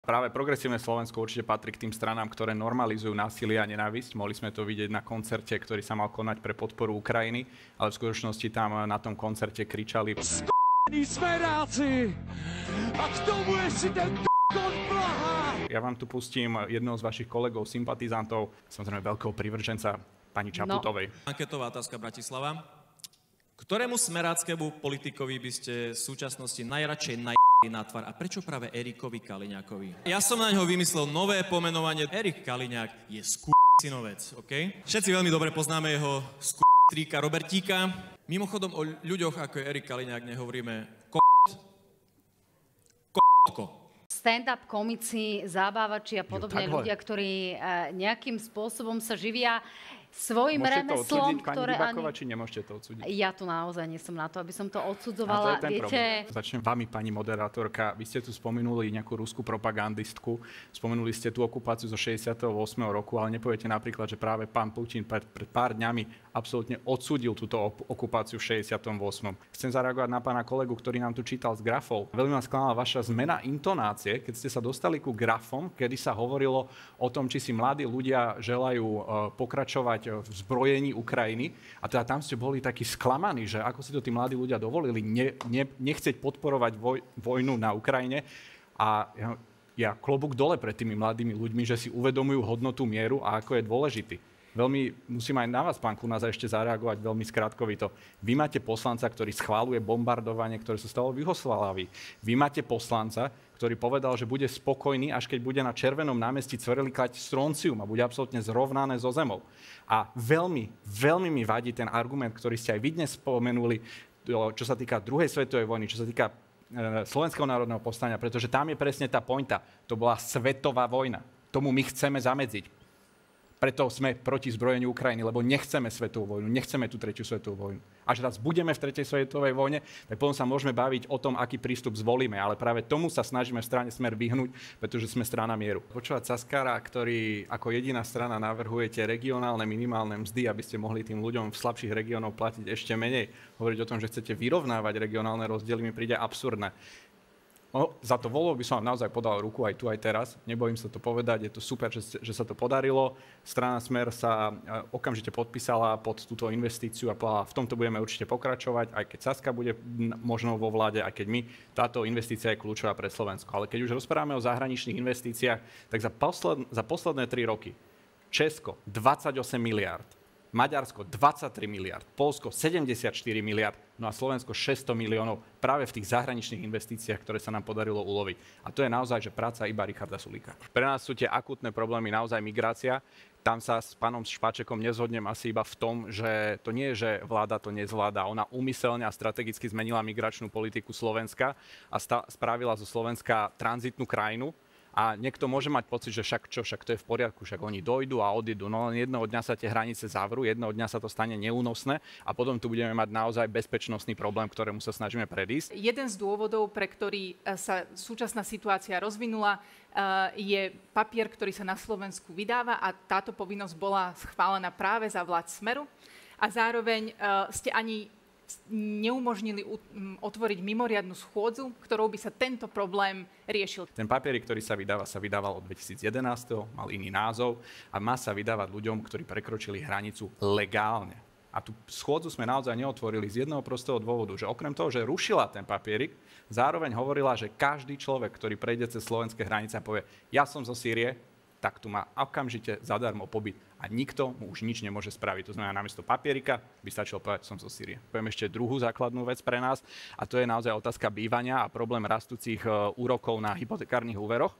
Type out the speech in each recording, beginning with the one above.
Práve Progresívne Slovensko určite patrí k tým stranám, ktoré normalizujú násilie a nenávisť. Mohli sme to vidieť na koncerte, ktorý sa mal konať pre podporu Ukrajiny, ale v skutočnosti tam na tom koncerte kričali smeráci! A k tomu je si ten d***on Blaha! Ja vám tu pustím jedného z vašich kolegov, sympatizantov, samozrejme veľkého privrženca pani Čaputovej. Anketová otázka Bratislava. Ktorému smeráckému politikovi by ste v súčasnosti najradšej na tvar a prečo práve Erikovi Kaliňákovi? Ja som na ňo vymyslel nové pomenovanie. Erik Kaliňák je skúsinovec, OK? Všetci veľmi dobre poznáme jeho skústrýka Robertíka. Mimochodom o ľuďoch ako je Erik Kaliňák nehovoríme Stand-up komici, zábavači a podobne ľudia, ktorí nejakým spôsobom sa živia svojim remeslom, ktoré ani... či nemôžete to odsúdiť? Ja tu naozaj nie som na to, aby som to odsudzovala. A to je ten problém. Začnem vami, pani moderátorka. Vy ste tu spomenuli nejakú ruskú propagandistku, spomenuli ste tú okupáciu zo 68. roku, ale nepoviete napríklad, že práve pán Putin pred pár dňami absolútne odsúdil túto okupáciu v 68. Chcem zareagovať na pána kolegu, ktorý nám tu čítal z grafov. Veľmi ma sklamala vaša zmena intonácie, keď ste sa dostali ku grafom, kedy sa hovorilo o tom, či si mladí ľudia želajú pokračovať v zbrojení Ukrajiny. A teda tam ste boli takí sklamaní, že ako si to tí mladí ľudia dovolili nechceť podporovať vojnu na Ukrajine. A ja klobúk dole pred tými mladými ľuďmi, že si uvedomujú hodnotu mieru a ako je dôležitý. Veľmi musím aj na vás, pán Kunás, ešte zareagovať veľmi skrátkovito. Vy máte poslanca, ktorý schváluje bombardovanie, ktoré sa stalo v Juhoslávii. Vy máte poslanca, ktorý povedal, že bude spokojný, až keď bude na Červenom námestí cvrlikať stroncium a bude absolútne zrovnané so zemou. A veľmi, veľmi mi vadí ten argument, ktorý ste aj vy dnes spomenuli, čo sa týka druhej svetovej vojny, čo sa týka Slovenského národného povstania, pretože tam je presne tá pointa. To bola svetová vojna. Tomu my chceme zamedziť. Preto sme proti zbrojeniu Ukrajiny, lebo nechceme svetovú vojnu, nechceme tú tretiu svetovú vojnu. Až raz budeme v tretej svetovej vojne, tak potom sa môžeme baviť o tom, aký prístup zvolíme, ale práve tomu sa snažíme v strane Smer vyhnúť, pretože sme strana mieru. Počúvať Saskára, ktorý ako jediná strana navrhujete regionálne minimálne mzdy, aby ste mohli tým ľuďom v slabších regiónoch platiť ešte menej, hovoriť o tom, že chcete vyrovnávať regionálne rozdiely, mi príde absurdné. No, za to voľbou by som vám naozaj podal ruku aj tu, aj teraz. Nebojím sa to povedať, je to super, že sa to podarilo. Strana Smer sa okamžite podpísala pod túto investíciu a povedala, v tomto budeme určite pokračovať, aj keď Saska bude možno vo vláde, aj keď my. Táto investícia je kľúčová pre Slovensko. Ale keď už rozprávame o zahraničných investíciách, tak za posledné 3 roky Česko 28 miliárd, Maďarsko 23 miliard, Poľsko 74 miliard, no a Slovensko 600 miliónov práve v tých zahraničných investíciách, ktoré sa nám podarilo uloviť. A to je naozaj, že práca iba Richarda Sulíka. Pre nás sú tie akútne problémy naozaj migrácia. Tam sa s pánom Špačekom nezhodnem asi iba v tom, že to nie je, že vláda to nezvláda. Ona úmyselne a strategicky zmenila migračnú politiku Slovenska a spravila zo Slovenska tranzitnú krajinu. A niekto môže mať pocit, že však to je v poriadku, však oni dojdú a odídu. No len jedného dňa sa tie hranice zavrú, jedného dňa sa to stane neúnosné a potom tu budeme mať naozaj bezpečnostný problém, ktorému sa snažíme predísť. Jeden z dôvodov, pre ktorý sa súčasná situácia rozvinula, je papier, ktorý sa na Slovensku vydáva a táto povinnosť bola schválená práve za vlád Smeru. A zároveň ste ani neumožnili otvoriť mimoriadnu schôdzu, ktorou by sa tento problém riešil. Ten papierik, ktorý sa vydával od 2011, mal iný názov a má sa vydávať ľuďom, ktorí prekročili hranicu legálne. A tú schôdzu sme naozaj neotvorili z jedného prostého dôvodu, že okrem toho, že rušila ten papierik, zároveň hovorila, že každý človek, ktorý prejde cez slovenské hranice a povie, ja som zo Sýrie, tak tu má okamžite zadarmo pobyt a nikto mu už nič nemôže spraviť. To znamená, namiesto papierika by stačilo povedať, som zo Sýrie. Poviem ešte druhú základnú vec pre nás a to je naozaj otázka bývania a problém rastúcich úrokov na hypotekárnych úveroch,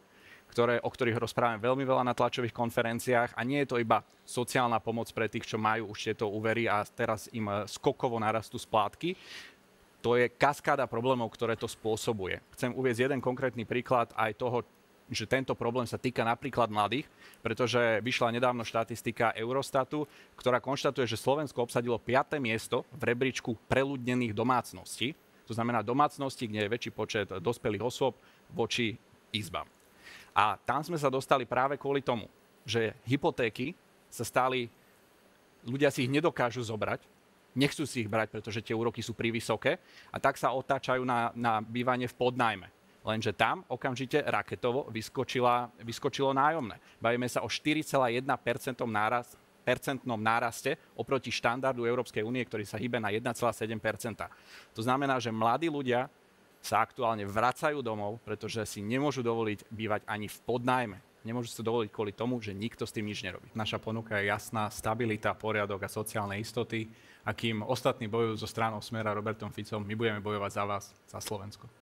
o ktorých rozprávame veľmi veľa na tlačových konferenciách a nie je to iba sociálna pomoc pre tých, čo majú už tieto úvery a teraz im skokovo narastú splátky. To je kaskáda problémov, ktoré to spôsobuje. Chcem uvieť jeden konkrétny príklad aj toho, že tento problém sa týka napríklad mladých, pretože vyšla nedávno štatistika Eurostatu, ktorá konštatuje, že Slovensko obsadilo 5. miesto v rebríčku preľudnených domácností. To znamená domácnosti, kde je väčší počet dospelých osôb voči izbám. A tam sme sa dostali práve kvôli tomu, že hypotéky sa stali, ľudia si ich nedokážu zobrať, nechcú si ich brať, pretože tie úroky sú privysoké a tak sa otáčajú na bývanie v podnájme. Lenže tam okamžite raketovo vyskočilo nájomné. Bavíme sa o 4,1% percentnom náraste oproti štandardu Európskej únie, ktorý sa hýbe na 1,7%. To znamená, že mladí ľudia sa aktuálne vracajú domov, pretože si nemôžu dovoliť bývať ani v podnájme. Nemôžu si dovoliť kvôli tomu, že nikto s tým nič nerobí. Naša ponuka je jasná, stabilita, poriadok a sociálne istoty. A kým ostatní bojujú so stranou Smer a Robertom Ficom, my budeme bojovať za vás, za Slovensko.